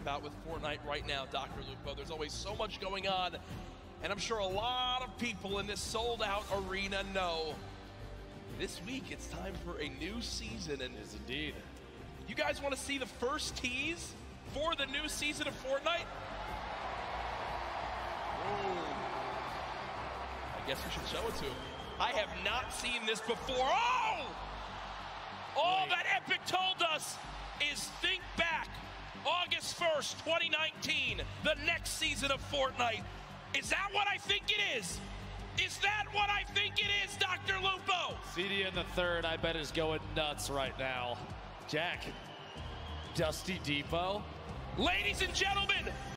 about with Fortnite right now, Dr. Lupo. There's always so much going on, and I'm sure a lot of people in this sold-out arena know this week it's time for a new season. And Yes, indeed. you guys want to see the first tease for the new season of Fortnite? Ooh. I guess we should show it to him. I have not seen this before. Oh! All that Epic told us is think back, August 1st, 2019, the next season of Fortnite. Is that what I think it is? Is that what I think it is, Dr. Lupo? CD in the third, I bet, is going nuts right now. Jack, Dusty Depot. Ladies and gentlemen,